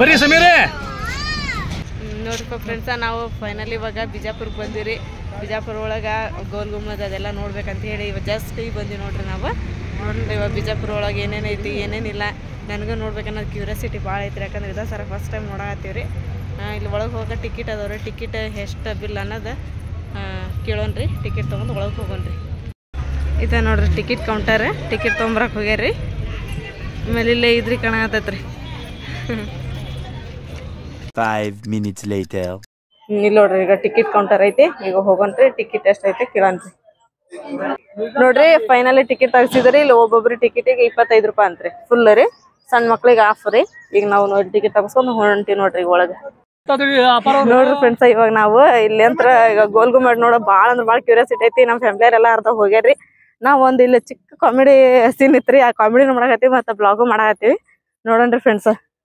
ಬರ್ರಿ ಸಮೀರೇ. ನೋಡ್ರಿಪ್ಪ ಫ್ರೆಂಡ್ಸ, ನಾವು ಫೈನಲಿ ಇವಾಗ ಬಿಜಾಪುರಕ್ಕೆ ಬಂದಿರಿ. ಬಿಜಾಪುರ ಒಳಗೆ ಗೋಲ್ ಗುಮ್ಮದ್ ಅದೆಲ್ಲ ನೋಡ್ಬೇಕಂತ ಹೇಳಿ ಇವಾಗ ಜಸ್ಟ್ ಈಗ ಬಂದಿವಿ ನೋಡ್ರಿ. ನಾವು ನೋಡ್ರಿ ಇವಾಗ ಬಿಜಾಪುರ ಒಳಗೆ ಏನೇನೈತಿ ಏನೇನಿಲ್ಲ ನನಗೂ ನೋಡ್ಬೇಕನ್ನೋದು ಕ್ಯೂರಿಯಾಸಿಟಿ ಭಾಳ ಐತ್ರಿ. ಯಾಕಂದ್ರೆ ಇದೇ ಸರ ಫಸ್ಟ್ ಟೈಮ್ ನೋಡಾಕತ್ತೀವಿ ರೀ. ಇಲ್ಲಿ ಒಳಗೆ ಹೋಗೋ ಟಿಕೆಟ್ ಅದಾವ್ರಿ. ಟಿಕೆಟ್ ಎಷ್ಟು ಬಿಲ್ ಅನ್ನೋದು ಕೇಳೋಣ್ರಿ. ಟಿಕೆಟ್ ತೊಗೊಂಡು ಒಳಗೆ ಹೋಗೋಣ್ರಿ. ಇದೆ ನೋಡ್ರಿ ಟಿಕೆಟ್ ಕೌಂಟರ್. ಟಿಕೆಟ್ ತೊಗೊಂಬರಕ್ಕೆ ಹೋಗ್ಯಾರ್ರಿ. ಆಮೇಲೆ ಇಲ್ಲೇ ಇದ್ರಿ ಕಾಣಕತ್ತೈತ್ರಿ. 5 minutes later. ಇಲ್ಲಿ ನೋಡ್ರಿ ಈಗ ಟಿಕೆಟ್ ಕೌಂಟರ್ ಐತಿ. ಈಗ ಹೋಗೋಣ್ರಿ. ಟಿಕೆಟ್ ಎಷ್ಟೈತಿ ಕೇಳೋಣ್ರಿ. ನೋಡ್ರಿ ಫೈನಲಿ ಟಿಕೆಟ್ ತೆಗ್ಸಿದ್ರಿ. ಇಲ್ಲಿ ಒಬ್ಬೊಬ್ರಿ ಟಿಕೆಟಿಗೆ 25 ರೂಪಾಯಿ ಅಂತ್ರಿ. ಫುಲ್ ರೀ. ಸಣ್ಣ ಮಕ್ಳಿಗೆ ಆಫ್ ರೀ. ಈಗ ನಾವು ನೋಡಿ ಟಿಕೆಟ್ ತಗಸ್ಕೊಂಡು ಹೊಂಟಿವಿ ನೋಡ್ರಿ ಒಳಗೆ. ನೋಡ್ರಿ ಫ್ರೆಂಡ್ಸ್, ಇವಾಗ ನಾವು ಇಲ್ಲಿ ಅಂತ ಈಗ ಗೋಲ್ ಗುಮ್ಮಟ್ ನೋಡೋ ಭಾಳ ಅಂದ್ರೆ ಭಾಳ ಕ್ಯೂರಿಯಾಸಿಟಿ ಐತಿ. ನಮ್ಮ ಫ್ಯಾಮಿಲಿಯರೆಲ್ಲ ಅರ್ಧ ಹೋಗ್ಯಾರ್ರಿ. ನಾವು ಒಂದು ಇಲ್ಲಿ ಚಿಕ್ಕ ಕಾಮಿಡಿ ಸೀನ್ ಇತ್ರಿ. ಆ ಕಾಮಿಡಿನ ಮಾಡಕತ್ತೀವಿ ಮತ್ತು ಬ್ಲಾಗು ಮಾಡಕತ್ತೀವಿ. ನೋಡೋಣ್ರಿ ಫ್ರೆಂಡ್ಸ್.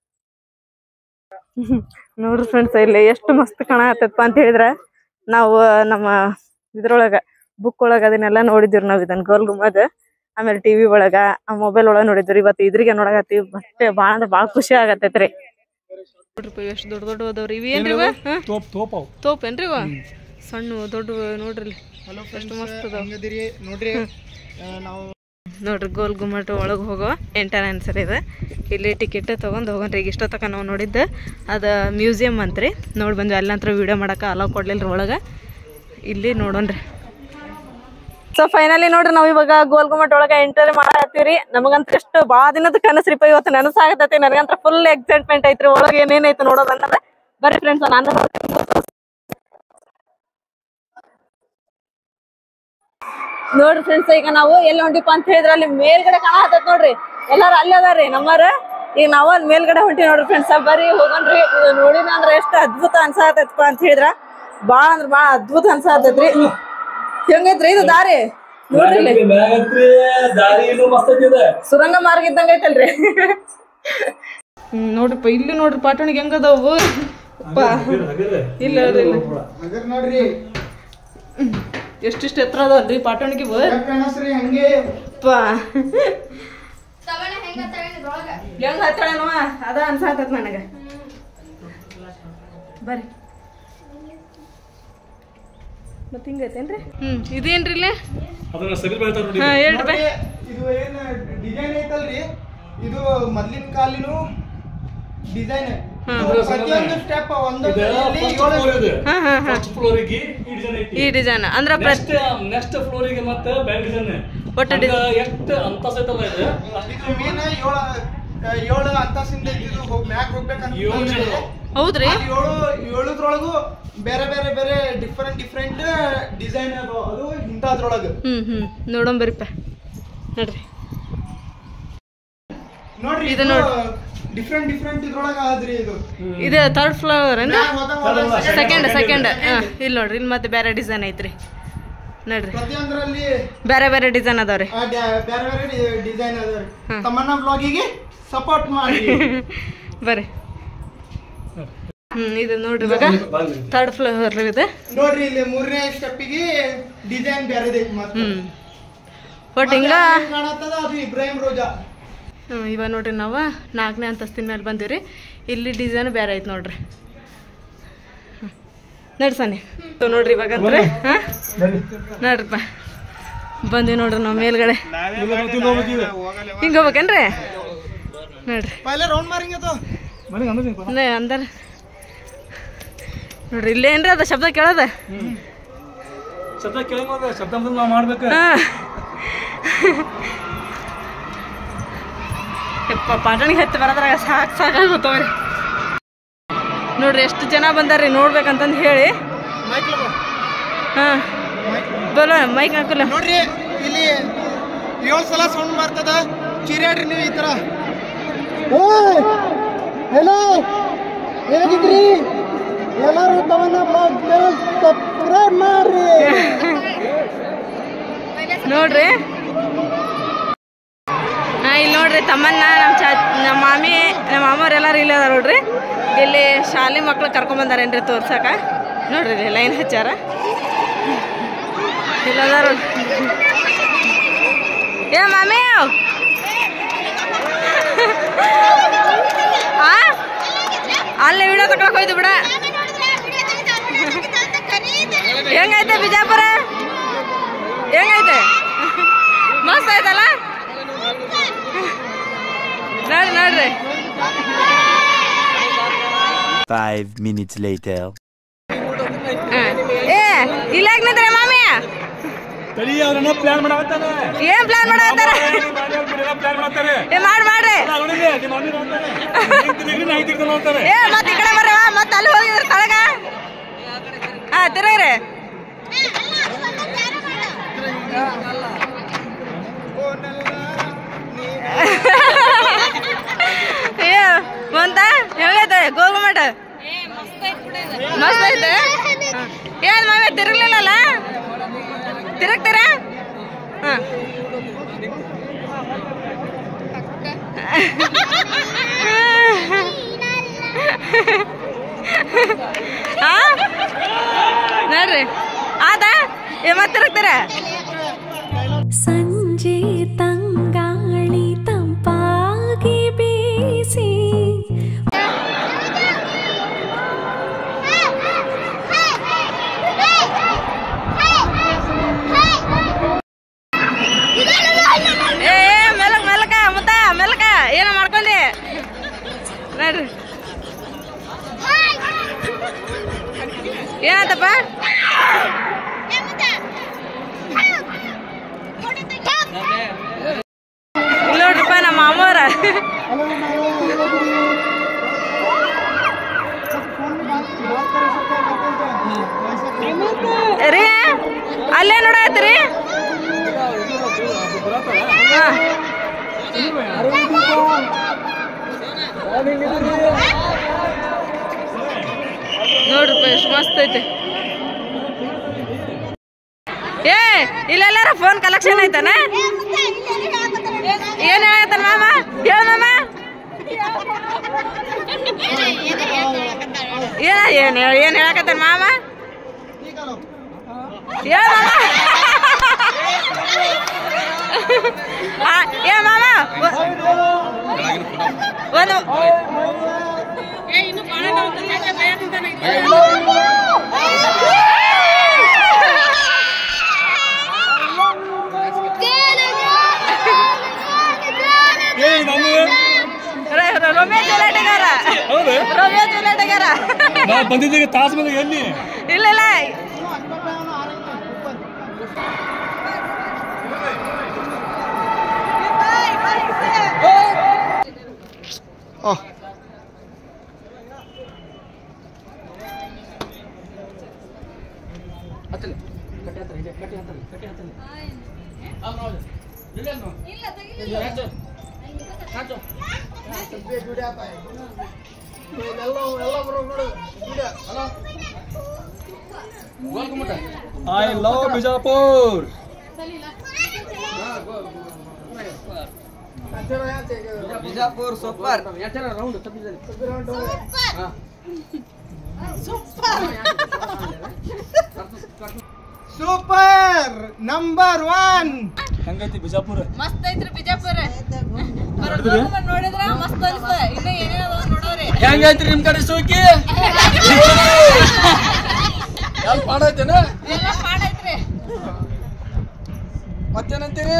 ನೋಡ್ರಿ ಫ್ರೆಂಡ್ಸ್, ಇಲ್ಲಿ ಎಷ್ಟು ಮಸ್ತ್ ಕಾಣಕತ್ತೈತಪ್ಪ ಅಂತ ಹೇಳಿದ್ರೆ ನಾವು ನಮ್ಮ ಇದ್ರೊಳಗೆ ಬುಕ್ ಒಳಗೆ ಅದನ್ನೆಲ್ಲ ನೋಡಿದ್ವಿ ನಾವು ಇದನ್ನ ಗೋಲ್ ಗುಮ್ಮದ್. ಆಮೇಲೆ ಟಿವಿ ಒಳಗ ಮೊಬೈಲ್ ಒಳಗೆ ನೋಡಿದ್ರಿ. ಇವತ್ತು ಇದ್ರಿಗೆ ನೋಡಕತ್ತೀವಿ. ಮತ್ತೆ ಭಾಳ ಅಂದ್ರೆ ಭಾಳ ಖುಷಿ ಆಗತ್ತೈತ್ರಿ. ನೋಡ್ರಿಪ್ಪ ಎಷ್ಟು ದೊಡ್ಡ ದೊಡ್ಡ ಅದಾವ್ರಿ. ಇವೇನ್ರಿ ತೋಪೇನ್ರಿ ಇವ? ಸಣ್ಣ ದೊಡ್ಡ ನೋಡ್ರಿ ಎಷ್ಟು ಮಸ್ತ್ ಅದಾವ ನೋಡ್ರಿ. ನೋಡ್ರಿ ಗೋಲ್ ಗುಮ್ಮಟ್ ಒಳಗೆ ಹೋಗೋ ಎಂಟರೆನ್ಸ್ ಇದೆ. ಇಲ್ಲಿ ಟಿಕೆಟ್ ತೊಗೊಂಡು ಹೋಗೋಣ್ರಿ. ಈಗ ಇಷ್ಟೋ ತನಕ ನಾವು ನೋಡಿದ್ದು ಅದು ಮ್ಯೂಸಿಯಮ್ ಅಂತ್ರಿ. ನೋಡಿ ಬಂದ್ವಿ. ಅಲ್ಲಂತ್ರ ವೀಡಿಯೋ ಮಾಡೋಕೆ ಅಲೋ ಕೊಡ್ಲಿಲ್ರಿ ಒಳಗೆ. ಇಲ್ಲಿ ನೋಡೋಣ್ರಿ. ಸೊ ಫೈನಲಿ ನೋಡ್ರಿ ನಾವು ಇವಾಗ ಗೋಲ್ ಗುಮ್ಮಟ್ ಒಳಗೆ ಎಂಟ್ರಿ ಮಾಡತ್ತೀವ್ರಿ. ನಮಗಂತ ಎಷ್ಟು ಭಾಳ ದಿನದ ಕನಸ್ರಿಪ್ಪ ಇವತ್ತು ನನಸಾಗತೈತಿ. ನನಗಂತ ಫುಲ್ ಎಕ್ಸೈಟ್ಮೆಂಟ್ ಐತ್ರಿ. ಒಳಗೆ ಏನೇನೈತೆ ನೋಡೋದಂದ್ರೆ ಬರ್ರಿ ಫ್ರೆಂಡ್ಸ್. ನಾನು ನೋಡ್ರಿ ಫ್ರೆಂಡ್ಸ್, ಈಗ ನಾವು ಎಲ್ಲಿ ಹೊಂಟಿಪ್ಪ ಅಂತ ಹೇಳಿದ್ರೆ ಅಲ್ಲಿ ಮೇಲ್ಗಡೆ ಕಾಣತೈತಿ ನೋಡ್ರಿ. ಎಲ್ಲಾರು ಅಲ್ಲಿ ಅದಾರಿ ನಮ್ಮರ. ಈಗ ನಾವು ಅಲ್ಲಿ ಮೇಲ್ಗಡೆ ಹೊಂಟಿವಿ ನೋಡ್ರಿ ಫ್ರೆಂಡ್ಸ್. ಬರ್ರಿ ಹೋಗೋಣ್ರಿ. ನೋಡಿನ ಅಂದ್ರೆ ಎಷ್ಟು ಅದ್ಭುತ ಅನ್ಸಾತೈತಪ್ಪ ಅಂತ ಹೇಳಿದ್ರ ಭಾಳ ಅಂದ್ರೆ ಭಾಳ ಅದ್ಭುತ ಅನ್ಸಾತೈತ್ರಿ. ಹೆಂಗೈತ್ರಿ ಇದು ದಾರಿ ನೋಡ್ರಿ. ಸುರಂಗ ಮಾರ್ಗ ಇದ್ದಂಗ ಐತಲ್ರಿ. ನೋಡ್ರಿಪ್ಪ ಇಲ್ಲಿ ನೋಡ್ರಿ ಪಾಟಣಿಗೆ ಹೆಂಗದವು. ಇಲ್ಲ ನೋಡ್ರಿ ಎಷ್ಟಿಷ್ಟು ಎತ್ತರ ಅದಾವ್ರಿ ಪಾಟಣಿಗೆ. ಹೆಂಗ ಹತ್ತಾಳನವ ಅದ ಅನ್ಸಾತೈತ್ ನನಗ. ಬರ್ರಿ ಮತ್ತೆ ಹಿಂಗೈತೇನ್ರಿ. ಇದೇನ್ರಿ ಇಲ್ಲಿ? ಹೇಳ್ರಿ. ಇದು ಏನ್ ಡಿಸೈನ್ ಐತಲ್ರಿ, ಇದು ಮೊದ್ಲಿನ ಕಾಲಿನ ಡಿಸೈನ್. ಪ್ರತಿಯೊಂದು ಸ್ಟೆಪ್ ಈ ಡಿಸೈನ್ ಅಂದ್ರ ನೆಕ್ಸ್ಟ್ ಫ್ಲೋರಿಗೆ ಮತ್ತೆ ಬ್ಯಾಕ್ ಡಿಸೈನ್ ಒಟ್ಟು ಎಷ್ಟು ಅಂತಸ್ತೈತಲ್ಲ ಇದು. ಇದು ಮೇನ್ 7 ಅಂತಸ್ತಿಂದ ಇದು ಮ್ಯಾಗ್ ಹೋಗ್ಬೇಕಂತ. ಹೌದ್ರಿ. 7 ಬೇರೆ ಬೇರೆ ಬೇರೆ ಡಿಫ್ರೆಂಟ್ ಡಿಸೈನ್ ಅದು ಇಂಥದ್ರೊಳಗೆ. ನೋಡೋಣ ಬರ್ರಿಪ್ಪ. ನೋಡ್ರಿ ನೋಡ್ರಿ ಇದು ಡಿಫ್ರೆಂಟ್ ಇದ್ರೊಳಗೆ ಆದ್ರಿ. ಇದು 3rd ಫ್ಲೋರ್ ಅಂದ್ರೆ ಸೆಕೆಂಡ್. ಇಲ್ಲಿ ನೋಡ್ರಿ ಇಲ್ಲಿ ಮತ್ತೆ ಬೇರೆ ಡಿಸೈನ್ ಐತ್ರಿ. ನೋಡ್ರಿ ಪ್ರತಿಯೊಂದರಲ್ಲಿ ಬೇರೆ ಬೇರೆ ಡಿಸೈನ್ ಅದಾವ್ರಿ. ಬೇರೆ ಬೇರೆ ಡಿಸೈನ್ ಅದಾವ್ರಿ. ತಮ್ಮನ್ನ ಬ್ಲಾಗಿಗೆ ಸಪೋರ್ಟ್ ಮಾಡಿ ಬರ್ರಿ. ಇದು ನೋಡ್ರಿ ಇವಾಗ 3rd ಫ್ಲೋರ್ ಇದೆ ನೋಡ್ರಿ. ಇಲ್ಲಿ 3ನೇ ಸ್ಟೆಪ್ಪಿಗೆ ಡಿಸೈನ್ ಬೇರೆ ಐತಿ. ಮತ್ತೆ ಒಟ್ಟು ಹಿಂಗ ಕಾಣತ್ತದ ಅದು ಇಬ್ರಾಹಿಂ ರೋಜಾ. ಇವಾಗ ನೋಡ್ರಿ ನಾವು 4ನೇ ಅಂತಸ್ತಿನ ಮೇಲೆ ಬಂದಿವ್ರಿ. ಇಲ್ಲಿ ಡಿಸೈನ್ ಬೇರೆ ಐತಿ ನೋಡ್ರಿ. ನಡ್ಸನಿ ನೋಡ್ರಿ ಇವಾಗ ನೋಡ್ರಿಪ್ಪ ಬಂದಿವಿ ನೋಡ್ರಿ ನಾವು ಮೇಲ್ಗಡೆ. ಹಿಂಗ ಹೋಗ್ಬೇಕೇನ್ರಿ? ನೋಡ್ರಿ ಅಂದಾರ ನೋಡ್ರಿ ಇಲ್ಲೇ ಏನ್ರಿ ಅದ ಶಬ್ದ ಕೇಳದ. ಪಾಟಣಿಗೆ ಹತ್ತಿ ಬರೋದ್ರಾಗ ಸಾಕಾಗೋತವ್ರಿ. ನೋಡ್ರಿ ಎಷ್ಟು ಜನ ಬಂದಾರ್ರಿ ನೋಡ್ಬೇಕಂತಂದು ಹೇಳಿ. ಬರೋ ಮೈಕ್ ಹಾಕಲ್ಲ ನೋಡ್ರಿ. ಇಲ್ಲಿ 7 ಸಲ ಸೌಂಡ್ ಬರ್ತದ. ಚಿರಾಡ್ರಿ ನೀವು ಈ ತರ. ಹೆಲೋ ಹೇಗಿದ್ರಿ ಎಲ್ಲರೂ? ತಮ್ಮನ್ನ ಸಬ್ಸ್ಕ್ರೈಬ್ ಮಾಡ್ರಿ. ನೋಡ್ರಿ ಇಲ್ಲಿ ನೋಡ್ರಿ ತಮ್ಮನ್ನ ನಮ್ಮ ಮಾಮಿ ನಮ್ಮ ಮಾಮವ್ರೆಲ್ಲಾರು ಇಲ್ಲಿ ಅದಾರ ನೋಡ್ರಿ. ಇಲ್ಲಿ ಶಾಲೆ ಮಕ್ಳು ಕರ್ಕೊಂಬಂದಾರೇನ್ರಿ ತೋರ್ಸಕ. ನೋಡ್ರಿ ಇಲ್ಲಿ ಲೈನ್ ಹಚ್ಚಾರ. ಇಲ್ಲ ಅದಾರ ಏ ಮಾಮಿ. ಅಲ್ಲೇ ವಿಡಿಯೋ ತಗೊಳಕ್ ಹೋಯ್ತು ಬಿಡ. ಹೆಂಗೈತೆ ಬಿಜಾಪುರ? ಹೆಂಗೈತೆ? ಮಸ್ತ್ ಆಯ್ತಲ್ಲ? ನೋಡ್ರಿ 5 minutes later. ಏ ಇಲ್ಲ ನಿಂತ್ರೆ ಮಾಮಿ ಪ್ಲಾನ್ ಮಾಡಾಕತ್ತಾನೆ. ಏನ್ ಪ್ಲಾನ್ ಮಾಡಾಕತ್ತಾರ? ಮಾಡ್ರಿ ಏ ಮತ್ ಈ ಕಡೆ ಬರ್ರಿ ಮತ್ ಅಲ್ಲಿ ಹೋಗಿದ್ರ ತಳಗ. ಹಾ ತಿರುಗ್ರಿ. ಮಂತ ಹೆಂಗೈತೆ ಗೋಲ್ಗುಮಟ? ಮಸ್ತ್ ಐತೆ. ಏನ್ ಮಾಮಿ ತಿರುಗ್ಲಿಲ್ಲಲ್ಲ? ತಿರುಗ್ತೀರ? ನೋಡ್ರಿ ಆದ ಮತ್ ತಿರುಗ್ತೀರ? ಸಂಜೆ ತಂಗಾಳಿ ತಂಪಾಗಿ ಬೀಸಿ ಮೆಲ್ಕ ಏನ ಮಾಡ್ಕೊಂಡಿ ನೋಡ್ರಿ. ಏನಾಯ್ತಪ್ಪ? ಇಲ್ಲ ನೋಡ್ರಿಪ್ಪ ನಮ್ಮ ಮಾಮವ್ರ ರೀ ಅಲ್ಲೇ ನೋಡತ್ರಿ. ನೋಡ್ರಿಪ್ಪ ಎಷ್ಟು ಮಸ್ತ್ ಐತೆ. ಏ ಇಲ್ಲೆಲ್ಲಾರ ಫೋನ್ ಕಲೆಕ್ಷನ್ ಐತಾನ? ಏನ್ ಹೇಳತ್ತಾನ ಮಾಮ? ಹೇಳ ಮಾಮ. ಏನ್ ಹೇಳಕತ್ತಾನ ಮಾಮ? ಹೇಳ ಮಾಮ. ಏ ಮಾಮ ಒಂದು ಬಂದಿದ್ದೀಗ ತಾಸ್ ಬಂದ ಎಲ್ಲಿ? ಇಲ್ಲ ಇಲ್ಲ I love Bijapur. Bijapur super. Super number 1. ಹೆಂಗೈತಿ ಬಿಜಾಪುರ? ಮಸ್ತ್ ಐತ್ರಿ ಬಿಜಾಪುರ. ನೋಡಿದ್ರ ಮಸ್ತ್ ಅನ್ಸ. ಇನ್ನ ಏನೇನೋ ನೋಡೋರಿ. ಹೆಂಗೈತ್ರಿ ನಿಮ್ ಕಡೆ ಸೂಕಿ? ಎಲ್ಲ ಪಾಡೈತೇನ? ಎಲ್ಲ ಪಾಡೈತ್ರಿ. ಮತ್ತೇನಂತೀರಿ?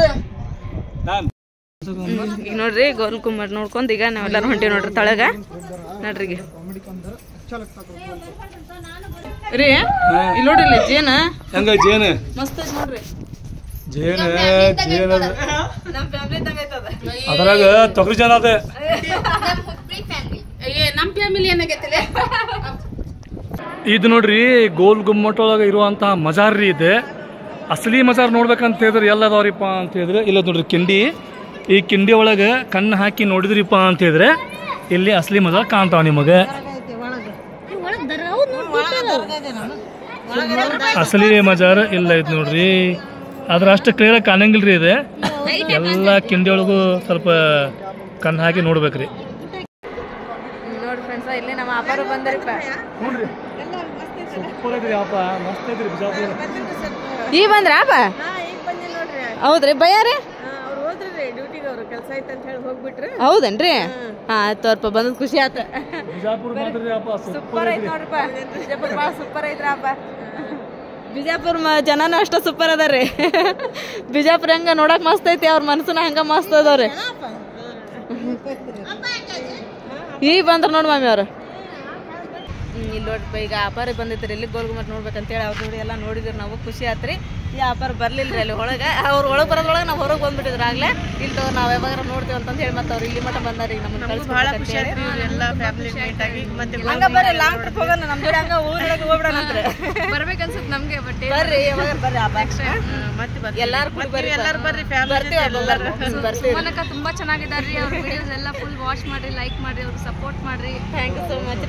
ಈಗ ನೋಡ್ರಿ ಗೋಲ್ ಗುಮ್ಮಟ್ ನೋಡ್ಕೊಂಡ್ ಈಗ ನಾವೆಲ್ಲಾರು ಹೊಂಟಿವಿ ನೋಡ್ರಿ ತಳಗ. ನೋಡ್ರಿ ರೀ ಇಲ್ಲಿ ನೋಡ್ರಿ ಜೇನ ಹೆಂಗ ಜೇನ? ಮಸ್ತ್ ಐತಿ ನೋಡ್ರಿ. ಜೇನ ನಮ್ ಫ್ಯಾಮಿಲಿ ತಂಗೈತದ. ಅದ್ರಾಗ ತೊಗರಿ ಜನ ಅದ. ನಮ್ ಫ್ಯಾಮಿಲಿ ಏನಾಗೈತಿಲ್ಲ. ಇದು ನೋಡ್ರಿ ಗೋಲ್ ಗುಮ್ಮಟ್ ಒಳಗ ಇರುವಂತಹ ಮಜಾರ್ ರೀ ಇದೆ. ಅಸಲಿ ಮಜಾರ್ ನೋಡ್ಬೇಕಂತ ಹೇಳಿದ್ರೆ ಎಲ್ಲ ಅದಾವ್ರಿಪ್ಪ ಅಂತ ಹೇಳಿದ್ರೆ ಇಲ್ಲ ನೋಡ್ರಿ ಕಿಂಡಿ. ಈ ಕಿಂಡಿ ಒಳಗೆ ಕಣ್ಣು ಹಾಕಿ ನೋಡಿದ್ರಿಪ್ಪ ಅಂತ ಹೇಳಿದ್ರೆ ಇಲ್ಲಿ ಅಸಲಿ ಮಜಾರ್ ಕಾಣ್ತಾವ ನಿಮಗೆ. ಅಸಲಿ ಮಜಾರ್ ಇಲ್ಲ ಐತಿ ನೋಡ್ರಿ. ಆದ್ರೆ ಅಷ್ಟು ಕ್ಲಿಯರ್ ಕಾಣಂಗಿಲ್ರಿ ಇದೆ. ಎಲ್ಲ ಕಿಂಡಿ ಒಳಗೂ ಸ್ವಲ್ಪ ಕಣ್ಣು ಹಾಕಿ ನೋಡ್ಬೇಕ್ರಿ. ನೋಡಿ ಫ್ರೆಂಡ್ಸ್ ಇಲ್ಲಿ ನಮ್ಮ ಅಪ್ಪಾರು ಬಂದರಿಪ್ಪ. ಈ ಬಂದ್ರ ಅಪ್ಪ? ಹೌದ್ರಿ ಬಯ್ಯಾರಿ ಹೋದ್ರಿ ಡ್ಯೂಟಿಗೆ ಅವರು ಕೆಲಸ ಐತೆ ಅಂತ ಹೇಳಿ ಹೋಗ್ಬಿಟ್ರಿ. ಹೌದೇನ್ರಿ? ಆಯ್ತು ತೋರ್ಪ ಬಂದ್ ಖುಷಿ ಆತ. ಸೂಪರ್ ಐತ್ ನೋಡ್ರಪ್ಪ, ಬಿಜಾಪುರ ಭಾಳ ಸೂಪರ್ ಐತ್ರಪ್ಪ. ಬಿಜಾಪುರ ಜನನ ಅಷ್ಟ ಸೂಪರ್ ಅದಾರಿ. ಬಿಜಾಪುರ ಹಂಗ ನೋಡಕ್ ಮಸ್ತ್ ಐತಿ, ಅವ್ರ ಮನಸ್ಸನ ಹಂಗ ಮಸ್ತ್ ಅದಾವ್ರಿ. ಈಗ ಬಂದ್ರ ನೋಡ್ ಮಾಮಿ ಅವ್ರು. ಇಲ್ಲಿ ನೋಡ್ರಪ್ಪ, ಈಗ ವ್ಯಾಪಾರ ಬಂದೈತ್ರಿ ಇಲ್ಲಿ ಗೋಲ್ಗುಮ್ಮಟ್ ನೋಡ್ಬೇಕಂತೇಳಿ ಅವ್ರ ನೋಡಿ ಎಲ್ಲ ನೋಡಿದ್ರಿ ನಾವು, ಖುಷಿ ಆತ್ರಿ. ಈ ವ್ಯಾಪಾರ ಬರ್ಲಿಲ್ರಿ ಅಲ್ಲಿ ಒಳಗೆ, ಅವ್ರು ಒಳಗೆ ಬರೋದ್ರೊಳಗೆ ನಾವು ಹೊರಗೆ ಬಂದ್ಬಿಟ್ಟಿದ್ರು ಆಗ್ಲೇ. ಇಲ್ಲಿ ತಗೋ ನಾವು ಯಾವಾಗ ನೋಡ್ತೀವಿ ಅಂತಂದು ಹೇಳಿ ಮತ್ತೆ ಅವ್ರು ಇಲ್ಲಿ ಮಟ್ಟ ಬಂದಾರಿ ನಮ್ಮನ್ನ ಕಳಿಸ್ಬೇಕಂತೇಳಿ. ಹಂಗ ಬರ್ರಿ ಲಾಂಗ್ ಟ್ರಿಪ್ ಹೋಗೋಣ ನಮ್ಮ ಜೋಡಿ, ಹಂಗ ಊರೊಳಗೆ ಹೋಗ್ಬಿಡೋಣ ಅಂತ ಬರ್ಬೇಕು ಅನ್ಸುತ್ತೆ ನಮ್ಗೆ. ಬಟ್ ಬರ್ರಿ ಯಾವಾಗ ಬರ್ರಿ ಎಲ್ಲಾರು ಕೂಡಿ ಬರ್ರಿ, ಎಲ್ಲಾರು ಬರ್ರಿ, ಬರ್ತೀವಿ. ಮನಕ ತುಂಬಾ ಚೆನ್ನಾಗಿದಾರ್ರಿ ಅವ್ರ ವಿಡಿಯೋಸ್ ಎಲ್ಲ ಫುಲ್ ವಾಚ್ ಮಾಡ್ರಿ, ಲೈಕ್ ಮಾಡ್ರಿ, ಅವ್ರಿಗೆ ಸಪೋರ್ಟ್ ಮಾಡ್ರಿ. Thank you so much.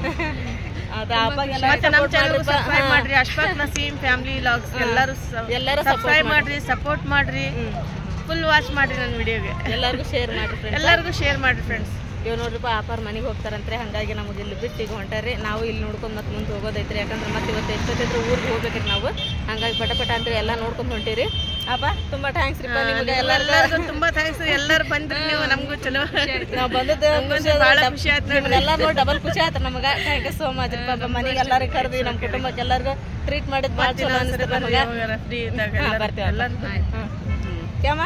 ಮಾಡ್ರಿ. ಅಶ್ಫಾಕ್ ನಸೀಮ್ ಫ್ಯಾಮಿಲಿ ವ್ಲಾಗ್ಸ್ ಎಲ್ಲರೂ ಸಬ್ಸ್ಕ್ರೈಬ್ ಮಾಡ್ರಿ, ಸಪೋರ್ಟ್ ಮಾಡ್ರಿ, ಫುಲ್ ವಾಚ್ ಮಾಡ್ರಿ ನನ್ನ ವಿಡಿಯೋಗೆ. ಎಲ್ಲರಿಗೂ ಶೇರ್ ಮಾಡ್ರಿ ಫ್ರೆಂಡ್ಸ್. ಇವ್ ನೋಡ್ರಿಪ್ಪ ವ್ಯಾಪಾರ ಮನೆಗೆ ಹೋಗ್ತಾರಂತ್ರಿ, ಹಂಗಾಗಿ ನಮಗೆ ಇಲ್ಲಿ ಬಿಟ್ಟು ಈಗ ಹೊಂಟಾರಿ. ನಾವು ಇಲ್ಲಿ ನೋಡ್ಕೊಂಡು ಮತ್ತೆ ಮುಂದೆ ಹೋಗೋದೈತ್ರಿ, ಯಾಕಂದ್ರೆ ಮತ್ತೆ ಇವತ್ತು ಎಷ್ಟೊತ್ತಿದ್ರೆ ಊರಿಗೆ ಹೋಗ್ಬೇಕ್ರಿ ನಾವು. ಹಂಗಾಗಿ ಪಟ ಅಂದ್ರೆ ಎಲ್ಲ ನೋಡ್ಕೊಂಡು ಹೊಂಟಿರಿ. ಅಪ್ಪ ತುಂಬಾ ಥ್ಯಾಂಕ್ಸ್ ರೀ ನಿಮಗೆ ಎಲ್ಲರಿಗೂ. ತುಂಬಾ ಥ್ಯಾಂಕ್ಸ್, ಎಲ್ಲರೂ ಬಂದ್ರಿ ನೀವು, ನಮಗೂ ಚಲೋ. ನಾವು ಬಂದದ್ದು ಭಾಳ ಖುಷಿ ಆಯ್ತು, ಎಲ್ಲ ನೋಡಿ ಡಬಲ್ ಖುಷಿ ಆಯ್ತು ನಮಗೆ. ಥ್ಯಾಂಕ್ ಯು ಸೋ ಮಚ್ ರೀ. ಪಾಪ ಮನೆಗೆ ಎಲ್ಲರಿಗೂ ಕರೆದಿ ನಮ್ಮ ಕುಟುಂಬಕ್ಕೆ ಎಲ್ಲರಿಗೂ ಟ್ರೀಟ್ ಮಾಡಿದ್ ಭಾಳ ಚಲೋ ಅನಿಸ್ತದೆ ನಮಗೆ. ಬರ್ತೀವಿ ಕ್ಯಾಮ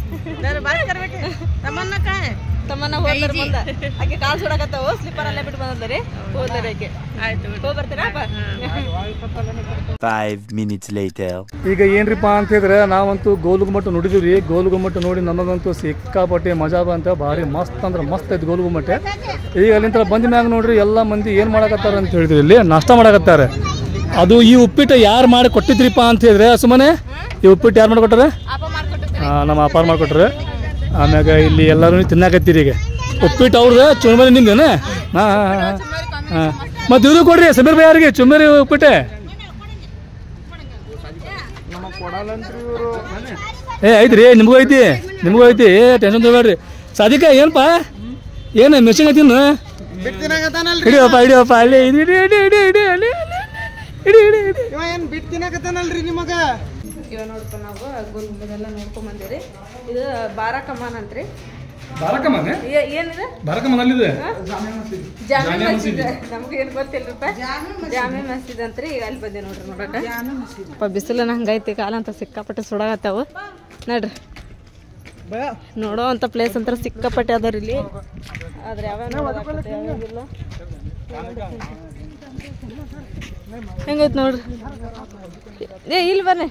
ತಮ್ಮನ್ನ ಹೋದ್ರ ಮುಂದೆ ಆಕೆ ಕಾಲ್ ಸುಡಕತ್ತಾವ, ಸ್ಲಿಪ್ಪರ್ ಅಲ್ಲೇ ಬಿಟ್ಟು ಬಂದರಿ ಹೋದ್ರಿ ಆಕೆ. ಆಯ್ತು, ಹೋಗಿ ಬರ್ತೀರಾ? 5 minutes later. ಈಗ ಏನ್ರಿಪ್ಪ ಅಂತ ಹೇಳಿದ್ರೆ ನಾವಂತೂ ಗೋಲುಗುಮ್ಮಟ ನೋಡಿದೀವಿ. ಗೋಲುಗುಮ್ಮಟ ನೋಡಿ ನಮಗಂತೂ ಸಿಕ್ಕಾಪಟ್ಟೆ ಮಜಾ ಬಂತ, ಭಾರಿ ಮಸ್ತ್ ಅಂದ್ರೆ ಮಸ್ತ್ ಐತಿ ಗೋಲುಗುಮ್ಮಟ. ಈಗ ಅಲ್ಲಿಂದ ಬಂದ ಮ್ಯಾಗ ನೋಡ್ರಿ ಎಲ್ಲ ಮಂದಿ ಏನು ಮಾಡಕತ್ತಾರ ಅಂತ ಹೇಳಿದ್ರಿ, ಇಲ್ಲಿ ನಾಷ್ಟ ಮಾಡಕತ್ತಾರೆ. ಅದು ಈ ಉಪ್ಪಿಟ್ಟು ಯಾರು ಮಾಡಿ ಕೊಟ್ಟಿದ್ರಿಪ್ಪ ಅಂತ ಹೇಳಿದ್ರೆ ಸುಮ್ಮನೆ ಈ ಉಪ್ಪಿಟ್ಟು ಯಾರು ಮಾಡಿಕೊಟ್ರೆ? ನಮ್ಮ ಅಪ್ಪಾರ ಮಾಡಿಕೊಟ್ರೆ. ಆಮ್ಯಾಗ ಇಲ್ಲಿ ಎಲ್ಲರೂ ತಿನ್ನಾಕತ್ತೀರಿ. ಈಗ ಉಪ್ಪಿಟ್ಟು ಅವ್ರದ್ದು, ಚುರುಮರಿ ನಿಮ್ದೇನೆ? ಹಾಂ ಮತ್ತು ಇದು ಕೊಡ್ರಿ ಸಮೀರ್ ಭಾಯಿ ಅವ್ರಿಗೆ ಚುರುಮರಿ ಉಪ್ಪಿಟ್ಟೆ. ಐತ್ರಿ, ನಿಮಗೂ ಐತಿ, ಟೆನ್ಷನ್ ತಗೋಬೇಡ್ರಿ. ಸಾಧಿಕ ಏನಪ್ಪ ಏನು ಮೆಷಿನ್ ಐತಿನ್ನು ಹಿಡಿಯಪ್ಪ ಅಲ್ಲಿ ಬಿಟ್ಟು ತಿನ್ನಕತ್ತಾನಲ್ರಿ ನಿಮಗ. ಇವ ನೋಡ್ಕೊಂಡು ನಾವು ಗೋಲ್ಗುಂಬದೆಲ್ಲ ನೋಡ್ಕೊಂಡ್ ಬಂದಿರಿ. ಇದು ಬಾರಾಕಮಾನ್ ಅಂತ್ರಿ. ಏನಿದೆ? ಜಾಮಿ ಮಸೀದ್. ನಮ್ಗೆ ಏನು ಗೊತ್ತಿಲ್ರಪ್ಪ, ಜಾಮಿ ಮಸೀದ್ ಅಂತ್ರಿ. ಈಗ ಅಲ್ಲಿ ಬಂದೆ ನೋಡ್ರಿ ನೋಡಕ. ಬಿಸಿಲನ್ನ ಹಂಗೈತಿ, ಕಾಲ ಅಂತ ಸಿಕ್ಕಾಪಟ್ಟೆ ಸುಡಾಗತ್ತಾವ ನೋಡ್ರಿ. ನೋಡೋ ಅಂತ ಪ್ಲೇಸ್ ಅಂತ ಸಿಕ್ಕಾಪಟ್ಟೆ ಅದಾರ ಇಲ್ಲಿ. ಆದ್ರೆ ಯಾವ್ಯಾವಿಲ್ಲ ಹೆಂಗೈತಿ ನೋಡ್ರಿ. ಇಲ್ಲಿ ಬರ್ರಿ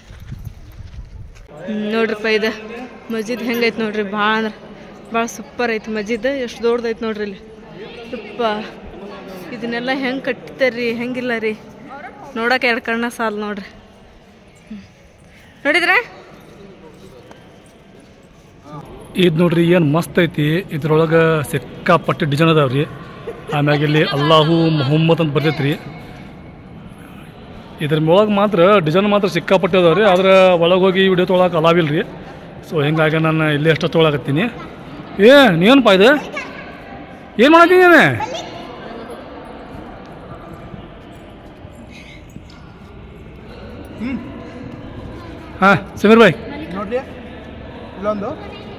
ನೋಡ್ರಿಪ್ಪ, ಇದು ಮಸ್ಜಿದ್ ಹೆಂಗೈತಿ ನೋಡ್ರಿ. ಭಾಳ ಅಂದ್ರೆ ಭಾಳ ಸೂಪರ್ ಐತಿ ಮಸ್ಜಿದ್. ಎಷ್ಟು ದೊಡ್ಡದೈತಿ ನೋಡ್ರಿ ಇಲ್ಲಿ. ಯಪ್ಪ ಇದನ್ನೆಲ್ಲ ಹೆಂಗೆ ಕಟ್ತಾರ್ರಿ, ಹೆಂಗಿಲ್ಲ ರೀ ನೋಡಕ್ಕೆ ಎರಡು ಕಣ್ಣ ಸಾಲ ನೋಡ್ರಿ. ನೋಡಿದ್ರೆ ಇದು ನೋಡ್ರಿ ಏನು ಮಸ್ತ್ ಐತಿ. ಇದ್ರೊಳಗೆ ಸಿಕ್ಕಾಪಟ್ಟೆ ಡಿಸೈನ್ ಅದಾವ್ರಿ. ಆಮ್ಯಾಗ ಇಲ್ಲಿ ಅಲ್ಲಾಹು ಮೊಹಮ್ಮದ್ ಅಂತ ಬರ್ತೈತ್ರಿ. ಇದ್ರ ಒಳಗೆ ಮಾತ್ರ ಡಿಸೈನ್ ಮಾತ್ರ ಸಿಕ್ಕಾಪಟ್ಟೆ ಅದಾವ್ರಿ. ಆದ್ರೆ ಒಳಗೆ ಹೋಗಿ ವಿಡಿಯೋ ತೊಗೊಳಕ್ಕೆ ಅಲಾವಿಲ್ಲ ರೀ. ಸೊ ಹಿಂಗಾಗಿ ನಾನು ಇಲ್ಲೇ ಅಷ್ಟು ತೊಗೊಳಕತ್ತೀನಿ. ನೀವೇನಪ್ಪ ಇದು ಏನು ಮಾಡತ್ತೀನಿ ನೀನು? ಹಾಂ ಸಮೀರ್ ಭಾಯ್ ನೋಡ್ರಿ, ಇಲ್ಲೊಂದು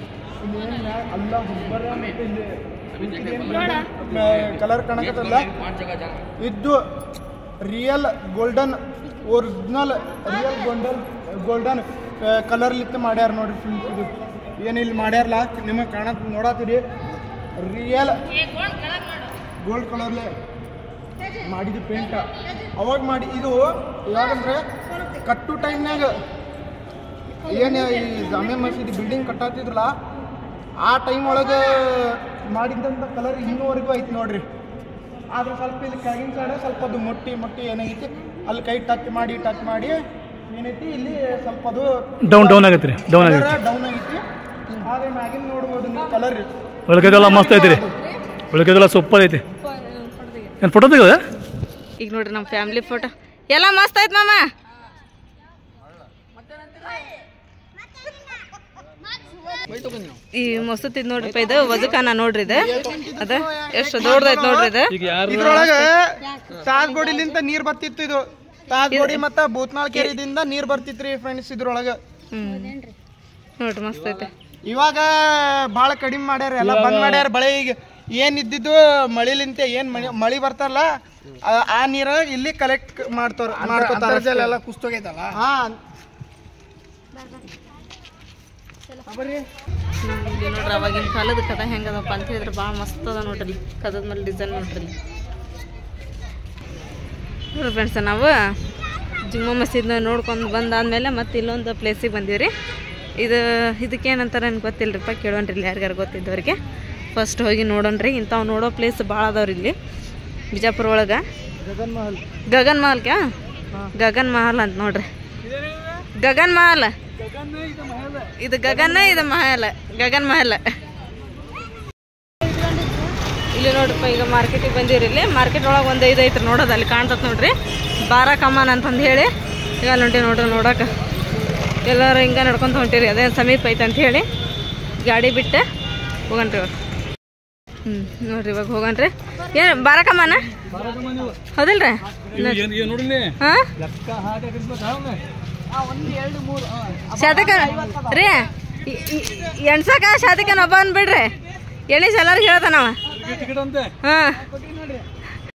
ಕಲರ್ ಕಾಣಕತ್ತಲ್ಲ, ಇದು real golden original real golden colour ಲಿತ್ತ ಮಾಡ್ಯಾರ ನೋಡ್ರಿ. ಇದು ಏನು ಇಲ್ಲಿ ಮಾಡ್ಯಾರಲ್ಲ ನಿಮಗೆ ನೋಡತ್ತೀರಿ, ರಿಯಲ್ ಗೋಲ್ಡ್ ಕಲರ್ಲೆ ಮಾಡಿದ್ದು ಪೇಂಟ ಅವಾಗ ಮಾಡಿ. ಇದು ಯಾಕಂದ್ರೆ ಕಟ್ಟು ಟೈಮ್ನಾಗ ಏನು ಈ ಜಾಮೆ ಮಸೀದಿ ಬಿಲ್ಡಿಂಗ್ ಕಟ್ಟಾತಿದ್ರಲ್ಲ ಆ ಟೈಮ್ ಒಳಗೆ ಮಾಡಿದ್ದಂಥ ಕಲರ್ ಇನ್ನೂವರೆಗೂ ಐತಿ ನೋಡ್ರಿ. ಆದ್ರೆ ಸ್ವಲ್ಪ ಇಲ್ಲಿ ಕೆಳಗಿನ ಸೈಡ್ ಸ್ವಲ್ಪ ಅದು ಮೊಟ್ಟಿ ಏನಾಗೈತಿ, ಅಲ್ಲಿ ಕೈ ಟಚ್ ಮಾಡಿ ಏನೈತಿ ಇಲ್ಲಿ ಸ್ವಲ್ಪ ಅದು ಡೌನ್ ಆಗೈತಿ. ಆದ್ರೆ ಮ್ಯಾಗಿನ ನೋಡ್ಬೋದು ನೀವು ಕಲರ್. ಒಳಗೆಲ್ಲ ಮಸ್ತ್ ಐತಿ ರೀ, ಒಳಗೆಲ್ಲ ಸೂಪರ್ ಐತಿ. ಏನು ಫೋಟೋ ತೆಗೆದ? ಈಗ ನೋಡ್ರಿ ನಮ್ಮ ಫ್ಯಾಮಿಲಿ ಫೋಟೋ ಎಲ್ಲ ಮಸ್ತ್ ಐತಿ ಮಾಮ. ಈ ಮಸೂತಿ ನೋಡ್ರಿಪ್ಪ, ಇದು ವಜುಖಾನ ನೋಡ್ರಿ. ಇದು ಅದ ಎಷ್ಟು ದೊಡ್ಡದೈತಿ ನೋಡ್ರಿ. ಇದು ಇದ್ರೊಳಗ ತಾಜ್ಗೋಡಿಲಿಂದ ನೀರ್ ಬರ್ತಿತ್ತು. ಇದು ತಾಜ್ಗೋಡಿ ಮತ್ತ ಭೂತ್ನಾಳ್ ಕೆರೆದಿಂದ ನೀರ್ ಬರ್ತಿತ್ರಿ ಫ್ರೆಂಡ್ಸ್ ಇದ್ರೊಳಗ. ನೋಡ್ರಿ ಮಸ್ತ್ ಐತೆ. ಇವಾಗ ಭಾಳ ಕಡಿಮೆ ಮಾಡ್ಯಾರ, ಎಲ್ಲ ಬಂದ್ ಮಾಡ್ಯಾರ. ಬಳೆ ಈಗ ಏನ್ ಇದ್ದಿದ್ದು ಮಳಿಲಿಂತ ಏನ್ ಮಳಿ ಬರ್ತಾರಲ್ಲ ಆ ನೀರ ಇಲ್ಲಿ ಕಲೆಕ್ಟ್ ಮಾಡ್ಕೋತಾರ. ಎಲ್ಲ ಕುಸ್ತೋಗೈತಲ್ಲ. ಹಾ ಇಲ್ಲಿ ನೋಡ್ರಿ ಅವಾಗಿನ ಕಾಲದ ಕದ ಹೆಂಗದಪ್ಪ ಅಂತ ಹೇಳಿದ್ರೆ ಭಾಳ ಮಸ್ತ್ ಅದ ನೋಡ್ರಿ. ಕದದ ಮೇಲೆ ಡಿಸೈನ್ ನೋಡ್ರಿ. ನೋಡ್ರಿ ಫ್ರೆಂಡ್ಸ್, ನಾವು ಜುಮ್ಮಾ ಮಸೀದ್ನ ನೋಡ್ಕೊಂಡು ಬಂದಾದ್ಮೇಲೆ ಮತ್ತೆ ಇಲ್ಲೊಂದು ಪ್ಲೇಸಿಗೆ ಬಂದೀವಿ ರೀ. ಇದಕ್ಕೇನಂತಾರೆ ನನಗೆ ಗೊತ್ತಿಲ್ಲರಿಪ್ಪ, ಕೇಳೋಣ್ರಿ ಇಲ್ಲಿ ಯಾರಿಗಾರು ಗೊತ್ತಿದ್ದವ್ರಿಗೆ. ಫಸ್ಟ್ ಹೋಗಿ ನೋಡೋಣ್ರಿ. ಇಂಥವು ನೋಡೋ ಪ್ಲೇಸ್ ಭಾಳ ಅದಾವ್ರಿ ಇಲ್ಲಿ ಬಿಜಾಪುರ ಒಳಗೆ. ಗಗನ್ ಮಹಲ್ಗೆ ಗಗನ್ ಮಹಲ್ ಅಂತ ನೋಡ್ರಿ. ಗಗನ್ ಮಹಲ್ ಇದು ಗಗನ, ಇದು ಮಹಲ್, ಗಗನ್ ಮಹಲ್. ಇಲ್ಲಿ ನೋಡ್ರಿಪ್ಪ, ಈಗ ಮಾರ್ಕೆಟಿಗೆ ಬಂದಿವ್ರಿ. ಇಲ್ಲಿ ಮಾರ್ಕೆಟ್ ಒಳಗೆ ಒಂದು ಇದು ಐತ್ರಿ ನೋಡೋದು, ಅಲ್ಲಿ ಕಾಣ್ತತ್ ನೋಡ್ರಿ ಬಾರಾ ಕಮಾನ್ ಅಂತಂದು ಹೇಳಿ. ಈಗ ಅಲ್ಲಿ ಹೊಂಟೀವಿ ನೋಡ್ರಿ ನೋಡೋಕೆ. ಎಲ್ಲರೂ ಹಿಂಗೆ ನಡ್ಕೊಂತ ಹೊಂಟಿರಿ, ಅದೇ ಸಮೀಪ ಐತೆ ಅಂತ ಹೇಳಿ ಗಾಡಿ ಬಿಟ್ಟು ಹೋಗಣ್ರಿ ಇವಾಗ. ನೋಡ್ರಿ ಇವಾಗ ಹೋಗಣ್ರಿ. ಏನು ಬಾರಾ ಕಮಾನ ಹೌದಿಲ್ರಿ? ಹಾಂ ಶಾತಕ ರೀ ಎಣ್ಸಕ ಶಾತಕನ ಒಬ್ಬ ಅಂದ್ಬಿಡ್ರಿ. ಎಣಿಸ್ ಎಲ್ಲರಿಗೂ ಹೇಳ್ತಾನವ. ಹಾಂ